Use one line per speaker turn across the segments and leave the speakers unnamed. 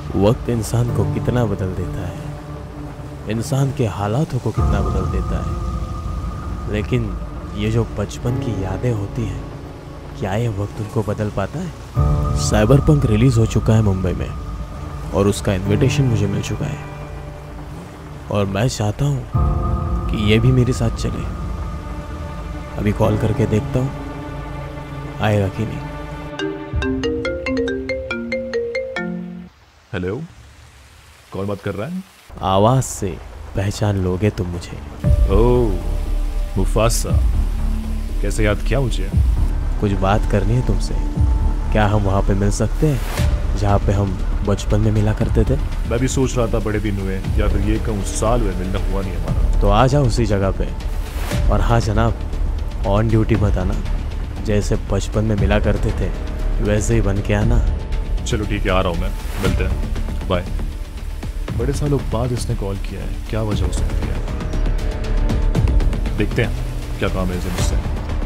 वक्त इंसान को कितना बदल देता है, इंसान के हालातों को कितना बदल देता है, लेकिन ये जो बचपन की यादें होती हैं, क्या ये वक्त उनको बदल पाता है? साइबरपंक रिलीज हो चुका है मुंबई में और उसका इनविटेशन मुझे मिल चुका है और मैं चाहता हूँ कि ये भी मेरे साथ चले। अभी कॉल करके देखता हूँ आएगा कि नहीं।
हेलो, कौन बात कर रहा है?
आवाज से पहचान लोगे तुम मुझे।
ओह, मुफासा, कैसे याद किया मुझे?
कुछ बात करनी है तुमसे। क्या हम वहाँ पे मिल सकते हैं जहाँ पे हम बचपन में मिला करते थे?
मैं भी सोच रहा था बड़े दिन हुए, या फिर ये कहूँ साल हुए, मिलना हुआ नहीं हमारा।
तो आ जाओ उसी जगह पे। और हाँ जनाब, ऑन ड्यूटी मत आना, जैसे बचपन में मिला करते थे वैसे ही बन के आना।
चलो ठीक है, आ रहा हूँ मैं, मिलते हैं, बाय। बड़े सालों बाद इसने कॉल किया है, क्या वजह हो सकती है? देखते हैं क्या काम है इसे मुझसे।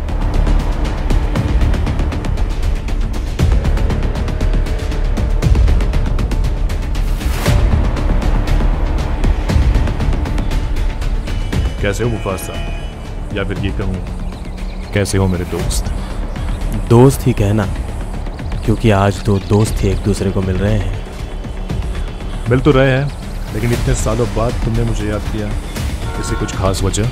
कैसे हो मुफासा, या फिर ये कहूँ कैसे हो मेरे दोस्त?
दोस्त ही कहना, क्योंकि आज दो दोस्त ही एक दूसरे को मिल रहे हैं।
मिल तो रहे हैं, लेकिन इतने सालों बाद तुमने मुझे याद किया, इसे कुछ खास वजह?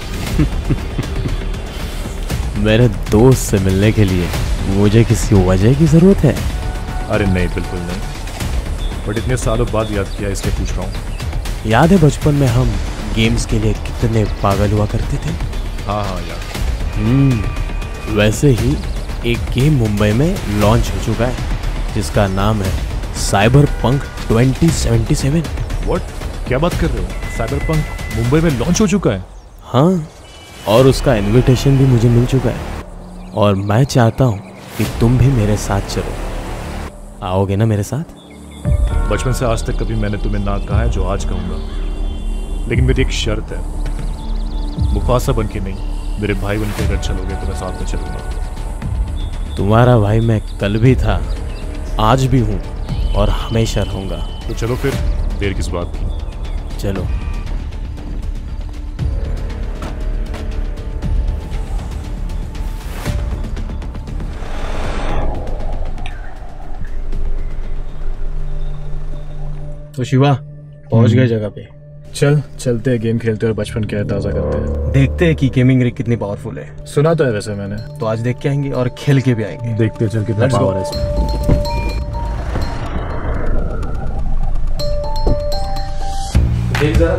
मेरे दोस्त से मिलने के लिए मुझे किसी वजह की जरूरत है?
अरे नहीं, बिल्कुल नहीं, बट इतने सालों बाद याद किया इसलिए पूछ रहा हूँ।
याद है बचपन में हम गेम्स के लिए कितने पागल हुआ करते थे?
हाँ हाँ यार।
वैसे ही एक गेम मुंबई में लॉन्च हो चुका है जिसका नाम है साइबरपंक 2077।
व्हाट? क्या बात कर रहे हो? साइबरपंक मुंबई में लॉन्च हो चुका है?
हाँ, और उसका इनविटेशन भी मुझे मिल चुका है और मैं चाहता हूँ कि तुम भी मेरे साथ चलो। आओगे ना मेरे साथ?
बचपन से आज तक कभी मैंने तुम्हें ना कहा है जो आज कहूँगा, लेकिन मेरी एक शर्त है। मुफासा बन के नहीं, मेरे भाई बन के अगर चलोगे तो मैं साथ में चलूंगा।
तुम्हारा भाई मैं कल भी था, आज भी हूँ और हमेशा रहूँगा।
तो चलो फिर, देर किस बात की?
चलो।
तो शिवा, पहुंच गए जगह पे। चलते हैं, गेम खेलते हैं और बचपन के ताज़ा करते हैं।
देखते हैं कि गेमिंग रिग कितनी पावरफुल है।
सुना तो है वैसे मैंने।
तो आज देख के आएंगे और खेल के भी आएंगे।
देखते हैं चल कितना
Let's go.
पावर है इसमें।
देख जरा।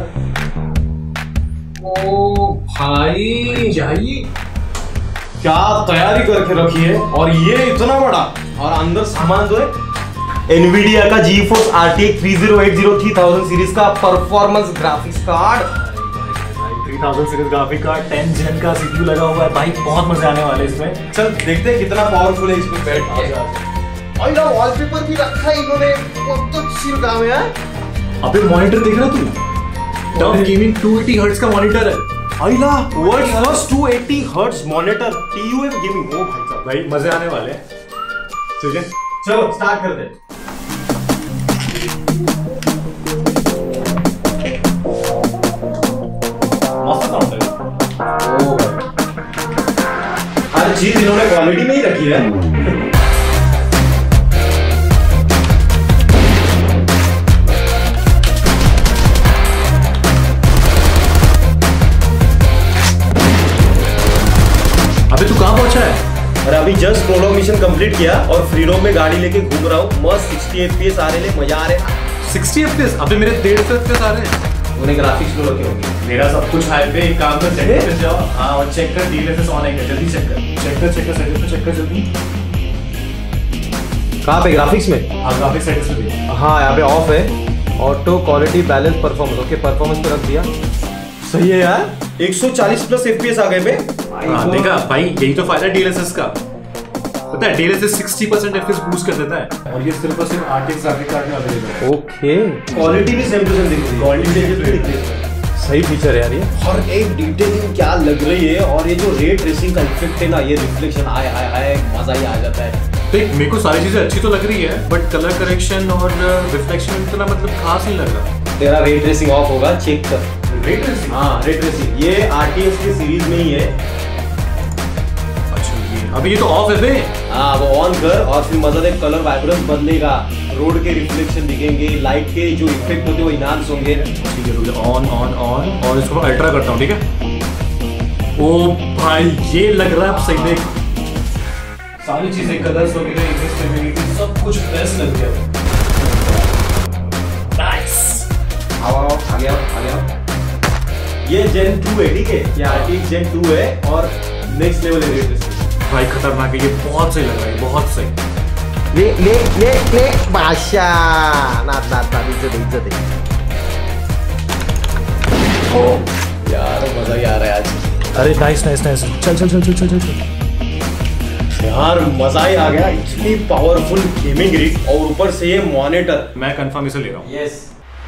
ओ भाई जाइए, क्या तैयारी करके रखी है, और ये इतना बड़ा, और अंदर सामान जो है
NVIDIA का GeForce RTX 3080 3000 सीरीज का performance graphics card,
3000 series graphic card, 10 gen का CPU लगा हुआ है भाई, बहुत मजे आने वाले इसमें। चल देखते हैं कितना पावरफुल है इसमें बैठ के।
और ना वॉलपेपर भी रखा है इन्होंने, बहुत चिल काम है।
अबे मॉनिटर देख रहा तू? टफ गेमिंग 280 हर्ट्ज का मॉनिटर है।
आइला world first 280 hertz monitor TUF gaming. ओ भाई साहब,
भाई मजे आने वाले हैं। ठीक है,
चलो स्टार्ट कर दे।
हर चीज इन्होंने क्वालिटी में ही रखी है। अबे तू कहाँ पहुंचा है?
अरे अभी जस्ट प्रोलॉग मिशन कंप्लीट किया और फ्री रोम में गाड़ी लेके घूम रहा हूँ। मस्त 60 FPS आ रहे हैं, मजा आ रहे हैं।
60 FPS? अबे मेरे 150 FPS आ रहे हैं।
उन्हें ग्राफिक्स लो रखे होंगे।
मेरा सब कुछ हाई पे। एक काम कर, सेटिंग पे जाओ। हाँ, और चेक कर DLSS ऑन है क्या, जल्दी चेक कर सेटिंग पे चेक कर जल्दी।
कहाँ पे? ग्राफिक्स में?
हाँ, ग्राफिक्स सेटिंग्स पे भी।
हाँ, यहाँ पे ऑफ है। Auto quality balance performance. Okay, performance पे रख दिया। सही है यार, 140 प्लस FPS आ गए बे।
हाँ देखा भाई, यही तो फायदा DLSS का। पता है DLSS 60% FPS बूस्ट कर देता है, और ये सिर्फ और सिर्फ RTX ग्राफिक कार्ड में अवेलेबल है।
ओके, क्वालिटी भी सेम टू सेम दिख रही है। क्वालिटी सही फीचर है यार ये। हर एक डिटेलिंग क्या लग रही है, और ये जो रे ट्रेसिंग का इफेक्ट है ना, ये रिफ्लेक्शन, आए हाय हाय, मजा ही आ जाता है।
देख मेरे को सारी चीजें अच्छी तो लग रही है, बट कलर करेक्शन और रिफ्लेक्शन इतना मतलब खास नहीं लग रहा।
तेरा रे ट्रेसिंग ऑफ होगा, चेक कर।
Ray tracing?
हाँ रे ट्रेसिंग, ये RTX की सीरीज में ही है।
अच्छा ये अभी ये तो ऑफ है बे।
हाँ वो ऑन कर और फिर मजा देख, कलर वाइब्रेंस बदलेगा, रोड के रिफ्लेक्शन दिखेंगे, लाइट के जो इफेक्ट होते हैं वो इनहांस होंगे।
ठीक है रुक, ऑन ऑन ऑन, और इसको अल्ट्रा करता हूँ, ठीक है। ओ भाई ये लग रहा है अब सही। देख
सारी चीजें, कलर्स वगैरह, इमेज स्टेबिलिटी, सब कुछ बेस्ट लग गया। नाइस।
आओ आ गया। ये Gen 2 है, ठीक है, ये RTX Gen 2 है और नेक्स्ट लेवल है रे ट्रेसिंग।
भाई खतरनाक है, ये बहुत सही लग रहा है, बहुत सही।
ले बादशाह, नाथ इज्जत है। ओ यार मजा ही आ रहा है आज।
अरे नाइस नाइस नाइस, चल।
यार मजा ही आ गया, इतनी पावरफुल गेमिंग रिग और ऊपर से ये मॉनिटर।
मैं कंफर्म इसे ले रहा हूँ।
यस।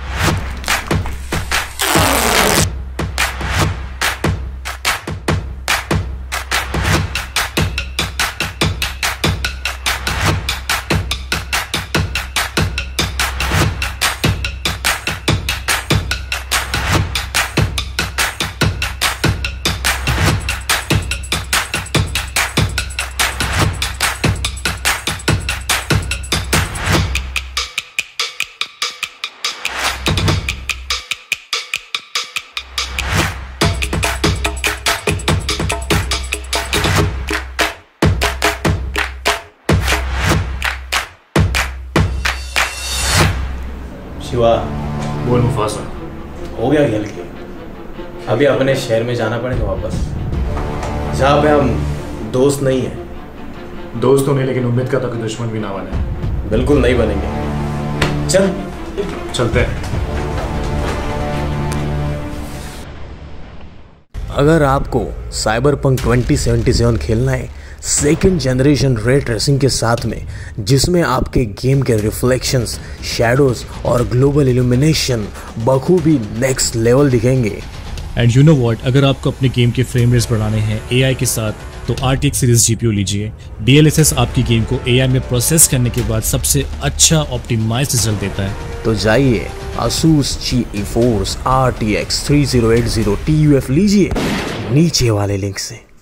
शिवा,
बोल मुफासा।
हो गया खेल के, अभी अपने शहर में जाना पड़ेगा वापस, जहाँ पे हम दोस्त नहीं है।
दोस्त तो नहीं, लेकिन उम्मीद का तक दुश्मन भी ना बने।
बिल्कुल नहीं बनेंगे।
चलते हैं।
अगर आपको साइबरपंक 2077 खेलना है सेकंड जनरेशन रे ट्रेसिंग के साथ में, जिसमें आपके गेम के रिफ्लेक्शंस, शैडोज और ग्लोबल इल्यूमिनेशन बखूबी नेक्स्ट लेवल दिखेंगे।
एंड यू नो व्हाट, अगर आपको अपने गेम के फ्रेम रेट्स बढ़ाने हैं AI के साथ, तो RTX सीरीज GPU लीजिए। DLSS आपकी गेम को AI में प्रोसेस करने के बाद सबसे अच्छा ऑप्टिमाइज्ड रिजल्ट देता है।
तो जाइए Asus GeForce RTX 3080 TUF लीजिए नीचे वाले लिंक से।